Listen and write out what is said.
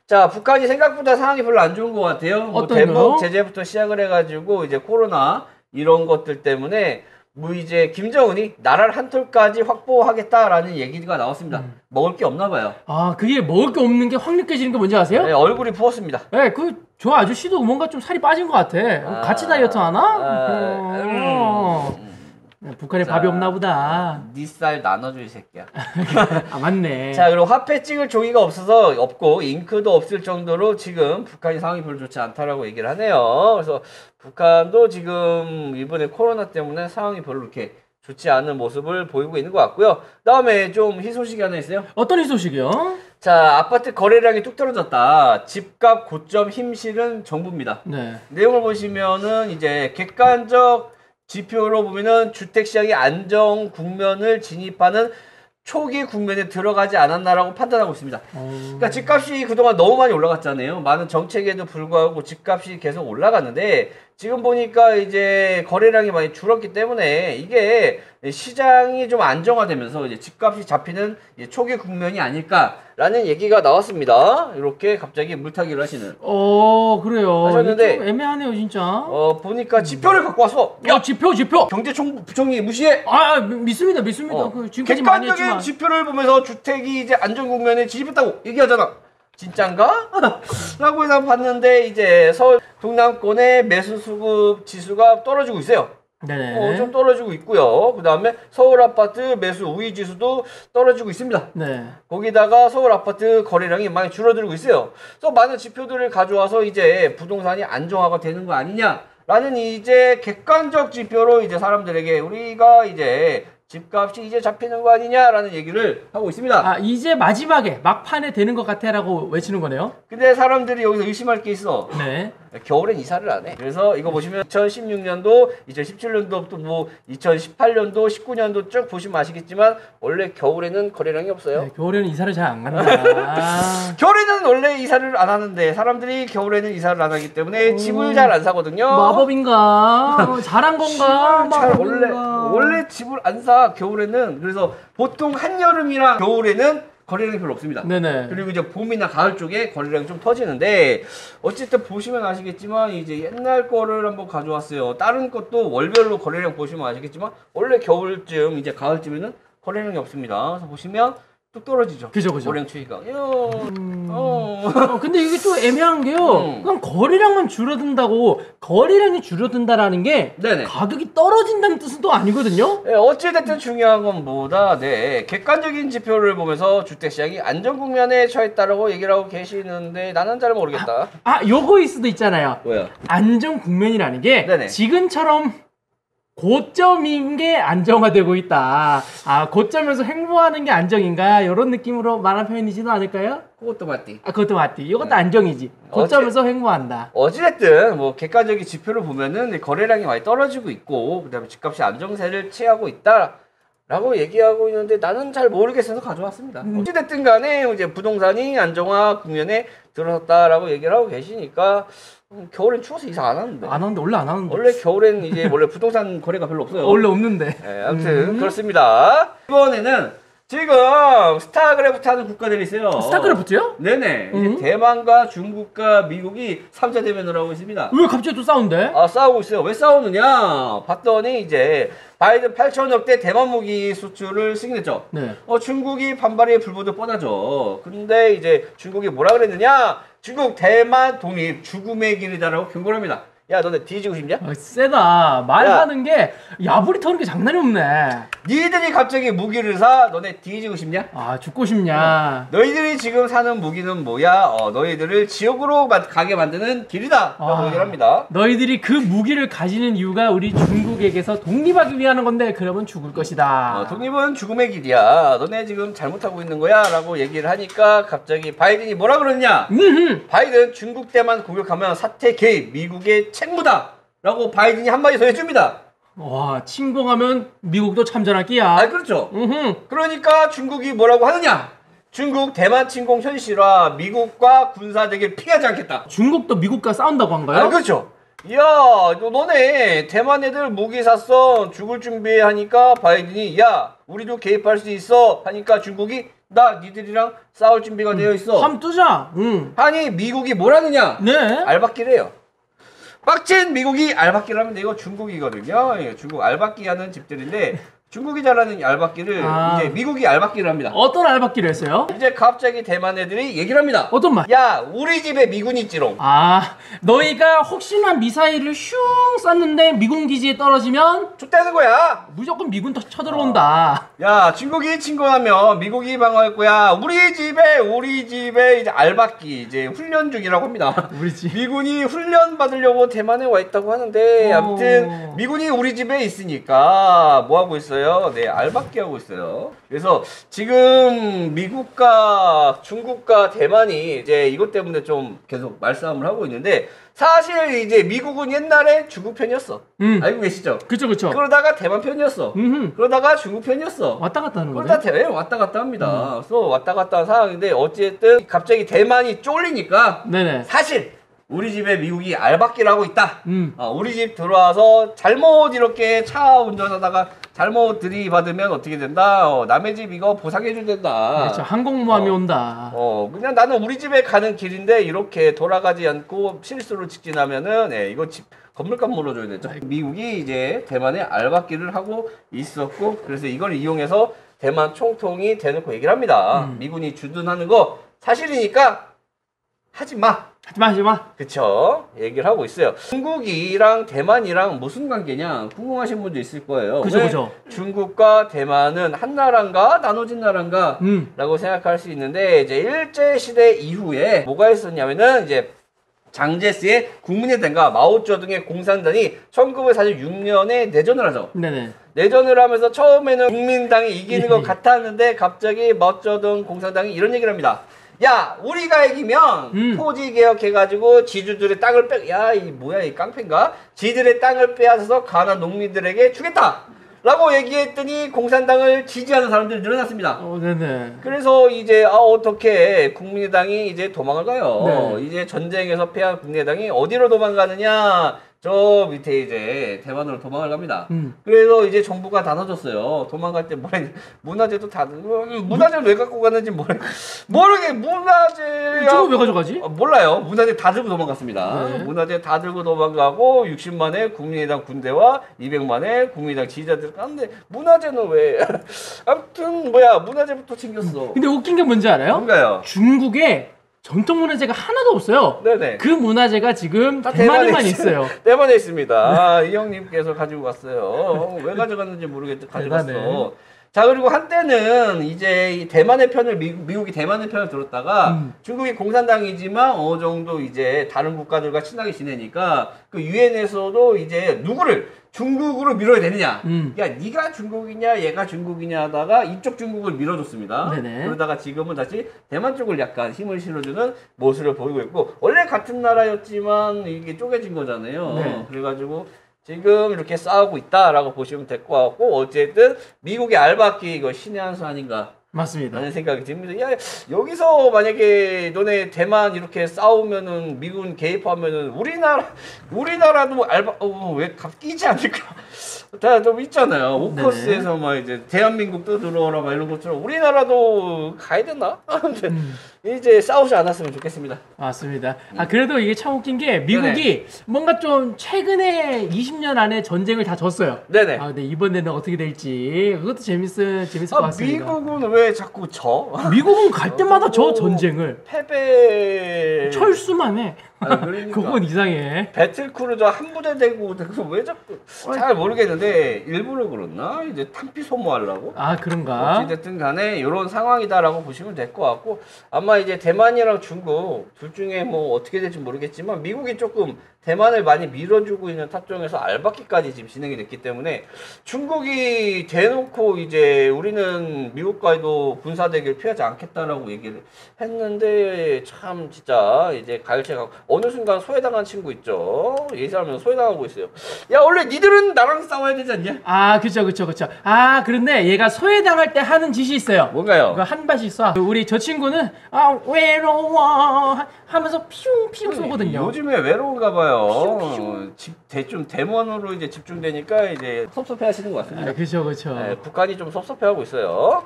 자, 북한이 생각보다 상황이 별로 안 좋은 것 같아요. 뭐 대북 제재부터 시작을 해가지고 이제 코로나 이런 것들 때문에 뭐 이제 김정은이 나라를 한 톨까지 확보하겠다라는 얘기가 나왔습니다. 먹을 게 없나 봐요. 아, 그게 먹을 게 없는 게 확 느껴지는 게 뭔지 아세요? 네, 얼굴이 부었습니다. 네, 저 아저씨도 뭔가 좀 살이 빠진 것 같아. 같이 다이어트 하나? 북한에 밥이 없나 보다. 네 쌀 나눠줘 이 새끼야. 아, 맞네. 자, 그리고 화폐 찍을 종이가 없고 잉크도 없을 정도로 지금 북한이 상황이 별로 좋지 않다라고 얘기를 하네요. 그래서 북한도 지금 이번에 코로나 때문에 상황이 별로 이렇게 좋지 않은 모습을 보이고 있는 것 같고요. 다음에 좀 희소식이 하나 있어요. 어떤 희소식이요? 자, 아파트 거래량이 뚝 떨어졌다. 집값 고점 힘실은 정부입니다. 네. 내용을 보시면은 이제 객관적 지표로 보면은 주택 시장이 안정 국면을 진입하는 초기 국면에 들어가지 않았나라고 판단하고 있습니다. 그러니까 집값이 그동안 너무 많이 올라갔잖아요. 많은 정책에도 불구하고 집값이 계속 올라갔는데 지금 보니까 이제 거래량이 많이 줄었기 때문에 이게 시장이 좀 안정화되면서 이제 집값이 잡히는 이제 초기 국면이 아닐까라는 얘기가 나왔습니다. 이렇게 갑자기 물타기를 하시는. 그래요. 하셨는데 좀 애매하네요, 진짜. 보니까 지표를 갖고 왔어. 야, 지표. 경제부총리 무시해. 믿습니다. 지금까지 많이 객관적인 했지만. 지표를 보면서 주택이 이제 안정 국면에 진입했다고 얘기하잖아. 진짠가? 라고 해서 봤는데 이제 서울 동남권의 매수 수급 지수가 떨어지고 있어요. 네네. 좀 떨어지고 있고요. 그 다음에 서울 아파트 매수 우위 지수도 떨어지고 있습니다. 네. 거기다가 서울 아파트 거래량이 많이 줄어들고 있어요. 그래서 많은 지표들을 가져와서 이제 부동산이 안정화가 되는 거 아니냐라는 이제 객관적 지표로 이제 사람들에게 우리가 이제 집값이 이제 잡히는 거 아니냐라는 얘기를 하고 있습니다. 아, 이제 마지막에 막판에 되는 것 같아라고 외치는 거네요. 근데 사람들이 여기서 의심할 게 있어. 네. 겨울엔 이사를 안 해. 그래서 이거 보시면 2016년도, 2017년도부터 뭐 2018년도, 19년도 쭉 보시면 아시겠지만 원래 겨울에는 거래량이 없어요. 네, 겨울에는 이사를 잘 안 간다. 겨울에는 원래 이사를 안 하는데 사람들이 겨울에는 이사를 안 하기 때문에 집을 잘 안 사거든요. 마법인가? 잘한 건가? 원래 집을 안 사. 겨울에는. 그래서 보통 한여름이랑 겨울에는 거래량이 별로 없습니다. 네네. 그리고 이제 봄이나 가을 쪽에 거래량이 좀 터지는데 어쨌든 보시면 아시겠지만 이제 옛날 거를 한번 가져왔어요. 다른 것도 월별로 거래량 보시면 아시겠지만 원래 겨울쯤 이제 가을쯤에는 거래량이 없습니다. 그래서 보시면 뚝 떨어지죠. 그죠. 거래량 추이가. 근데 이게 또 애매한 게요. 그냥 거래량만 줄어든다고 거래량이 줄어든다라는 게 네네. 가격이 떨어진다는 뜻은 또 아니거든요. 네, 어찌됐든 중요한 건 뭐다. 네, 객관적인 지표를 보면서 주택시장이 안정 국면에 처했다라고 얘기를 하고 계시는데 나는 잘 모르겠다. 요거일 수도 있잖아요. 뭐야? 안정 국면이라는 게 네네. 지금처럼 고점인 게 안정화되고 있다. 고점에서 횡보하는 게 안정인가? 이런 느낌으로 말한 표현이지도 않을까요? 그것도 맞디. 그것도 맞디. 이것도 안정이지. 고점에서 횡보한다. 어찌됐든 뭐 객관적인 지표를 보면은 거래량이 많이 떨어지고 있고 그다음에 집값이 안정세를 취하고 있다라고 얘기하고 있는데 나는 잘 모르겠어서 가져왔습니다. 어찌됐든 간에 이제 부동산이 안정화 국면에 들어섰다라고 얘기를 하고 계시니까 겨울엔 추워서 이사 안 하는데. 원래 안 하는데. 원래 겨울엔 이제 원래 부동산 거래가 별로 없어요. 원래 없는데. 네, 아무튼 그렇습니다. 이번에는 지금 스타크래프트 하는 국가들이 있어요. 스타크래프트요? 네네. 이제 대만과 중국과 미국이 3자 대면을 하고 있습니다. 왜 갑자기 또 싸운대? 싸우고 있어요. 왜 싸우느냐? 봤더니 이제 바이든 8천억 대 대만 무기 수출을 승인했죠. 네. 중국이 반발의 불보듯 뻔하죠. 근데 이제 중국이 뭐라 그랬느냐? 중국 대만 독립 죽음의 길이다라고 경고를 합니다. 야, 너네 뒤지고 싶냐? 세다. 말하는 게 야부리 터는 게 장난이 없네. 니들이 갑자기 무기를 사? 너네 뒤지고 싶냐? 죽고 싶냐? 너희들이 지금 사는 무기는 뭐야? 너희들을 지옥으로 가게 만드는 길이다 라고 얘기를 합니다. 너희들이 그 무기를 가지는 이유가 우리 중국에게서 독립하기 위한 건데 그러면 죽을 것이다. 독립은 죽음의 길이야. 너네 지금 잘못하고 있는 거야 라고 얘기를 하니까 갑자기 바이든이 뭐라 그러느냐? 바이든 중국 때만 공격하면 사태 개입 미국의 책무다 라고 바이든이 한마디 더 해줍니다. 와, 침공하면 미국도 참전할 끼야. 그렇죠. 그러니까 중국이 뭐라고 하느냐? 중국 대만 침공 현실화 미국과 군사 대결 피하지 않겠다. 중국도 미국과 싸운다고 한 거예요? 그렇죠. 야, 너네 대만 애들 무기 샀어. 죽을 준비해 하니까 바이든이 야, 우리도 개입할 수 있어 하니까 중국이 나 니들이랑 싸울 준비가 되어 있어. 함 뜨자. 아니 미국이 뭘 하느냐? 네. 알박기를 해요. 빡친 미국이 알박기를 하면 이거 중국이거든요. 예, 중국 알박기 하는 집들인데 중국이 잘하는 알박기를 이제 미국이 알박기를 합니다. 어떤 알박기를 했어요? 이제 갑자기 대만 애들이 얘기를 합니다. 어떤 말? 야, 우리 집에 미군이 있지롱. 아, 너희가 혹시나 미사일을 슝 쐈는데 미군 기지에 떨어지면 좋다는 거야. 무조건 미군 쳐들어온다. 야, 중국이 침공하면 미국이 방어할 거야. 우리 집에 이제 알박기 이제 훈련 중이라고 합니다. 우리 집. 미군이 훈련 받으려고 대만에 와 있다고 하는데 아무튼 미군이 우리 집에 있으니까 뭐 하고 있어요? 네, 알박기 하고 있어요. 그래서 지금 미국과 중국과 대만이 이제 이것 때문에 좀 계속 말싸움을 하고 있는데 사실 이제 미국은 옛날에 중국 편이었어. 알고 계시죠? 그쵸, 그쵸. 그러다가 대만 편이었어. 그러다가 중국 편이었어. 왔다 갔다 하는 거네. 그러다 대만 왔다 갔다 합니다. 그래서 왔다 갔다 한 상황인데 어쨌든 갑자기 대만이 쫄리니까 네네. 사실 우리 집에 미국이 알박기를 하고 있다. 우리 집 들어와서 잘못 이렇게 차 운전하다가 잘못 들이받으면 어떻게 된다. 남의 집 이거 보상해줘야 된다. 그렇죠. 항공모함이 온다. 그냥 나는 우리 집에 가는 길인데 이렇게 돌아가지 않고 실수로 직진하면은 이거 집 건물값 물어줘야 되죠. 미국이 이제 대만에 알박기를 하고 있었고 그래서 이걸 이용해서 대만 총통이 대놓고 얘기를 합니다. 미군이 주둔하는 거 사실이니까 하지 마. 하지 마. 그쵸? 얘기를 하고 있어요. 중국이랑 대만이랑 무슨 관계냐? 궁금하신 분도 있을 거예요. 그죠, 그죠. 중국과 대만은 한 나라인가? 나눠진 나라인가? 라고 생각할 수 있는데, 이제 일제시대 이후에 뭐가 있었냐면은, 이제 장제스의 국민의당과 마오쩌둥의 공산당이 1946년에 내전을 하죠. 네네. 내전을 하면서 처음에는 국민당이 이기는 것 같았는데, 갑자기 마오쩌둥 공산당이 이런 얘기를 합니다. 야, 우리가 이기면 토지 개혁해가지고 지주들의 땅을 야, 이 뭐야, 이 깡패인가? 지들의 땅을 빼앗아서 가난 농민들에게 주겠다! 라고 얘기했더니 공산당을 지지하는 사람들이 늘어났습니다. 네네. 그래서 이제, 어떻게 국민의당이 이제 도망을 가요. 네. 이제 전쟁에서 패한 국민의당이 어디로 도망가느냐? 저 밑에 이제 대만으로 도망을 갑니다. 그래서 이제 정부가 나눠줬어요. 도망갈 때 뭐래 문화재도 다 문화재를 왜 갖고 가는지 모르게 문화재 저거 왜 가져가지? 몰라요. 문화재 다 들고 도망갔습니다. 네. 문화재 다 들고 도망가고 60만의 국민의당 군대와 200만의 국민의당 지지자들 가는데 문화재는 왜? 아무튼 뭐야 문화재부터 챙겼어. 근데 웃긴 게 뭔지 알아요? 뭔가요? 중국에 전통 문화재가 하나도 없어요. 네네. 그 문화재가 지금 대만에만 있어요. 대만에 있습니다. 이 형님께서 가지고 갔어요. 왜 가져갔는지 모르겠는데 가져갔어. 대단해. 자, 그리고 한때는 이제 이 대만의 편을 미국이 대만의 편을 들었다가 중국이 공산당이지만 어느 정도 이제 다른 국가들과 친하게 지내니까 그 유엔에서도 이제 누구를 중국으로 밀어야 되느냐. 야, 네가 중국이냐 얘가 중국이냐 하다가 이쪽 중국을 밀어줬습니다. 네네. 그러다가 지금은 다시 대만 쪽을 약간 힘을 실어주는 모습을 보이고 있고 원래 같은 나라였지만 이게 쪼개진 거잖아요. 네. 그래가지고 지금 이렇게 싸우고 있다라고 보시면 될 것 같고 어쨌든 미국의 알박기 이거 신의 한 수 아닌가 맞습니다. 라는 생각이 듭니다. 야, 여기서 만약에 너네 대만 이렇게 싸우면은 미군 개입하면은 우리나라도 왜 끼지 않을까? 다 좀 있잖아요. 오커스에서 막 이제 대한민국도 들어오라 막 이런 것처럼 우리나라도 가야 되나? 이제 싸우지 않았으면 좋겠습니다. 맞습니다. 그래도 이게 참 웃긴 게 미국이 뭔가 좀 최근에 20년 안에 전쟁을 다 졌어요. 네네. 근데 이번에는 어떻게 될지 그것도 재밌을 것 같습니다. 미국은 왜 자꾸 져? 미국은 갈 때마다 저 전쟁을 패배 철수만 해. 그러니까. 그건 이상해. 배틀크루저 한 부대 되고 왜 자꾸 잘 모르겠는데 일부러 그렇나? 이제 탄피 소모하려고? 그런가? 어찌됐든 간에 이런 상황이다라고 보시면 될 것 같고 아마 이제 대만이랑 중국 둘 중에 뭐 어떻게 될지 모르겠지만 미국이 조금 대만을 많이 밀어주고 있는 탑정에서 알박기까지 지금 진행이 됐기 때문에 중국이 대놓고 이제 우리는 미국과도 군사 대결 피하지 않겠다라고 얘기를 했는데 참 진짜 이제 가열차가 어느 순간 소외당한 친구 있죠. 이 사람은 소외당하고 있어요. 야 원래 니들은 나랑 싸워야 되지 않냐? 그쵸. 그런데 얘가 소외당할 때 하는 짓이 있어요. 뭔가요? 한 발씩 쏴. 우리 저 친구는 외로워 하면서 피웅 쏘거든요. 요즘에 외로운가 봐요. 좀 대만으로 이제 집중되니까 이제 섭섭해 하시는 것 같습니다. 그쵸. 북한이 좀 섭섭해 하고 있어요.